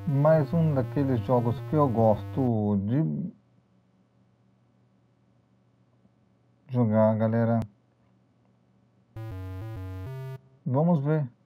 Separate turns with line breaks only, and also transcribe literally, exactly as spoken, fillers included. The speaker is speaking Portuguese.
Mais um daqueles jogos que eu gosto de jogar, galera. Vamos ver.